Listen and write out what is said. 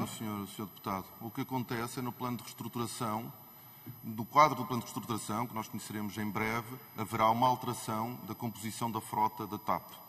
Sr. Deputado. O que acontece é no plano de reestruturação, no quadro do plano de reestruturação, que nós conheceremos em breve, haverá uma alteração da composição da frota da TAP.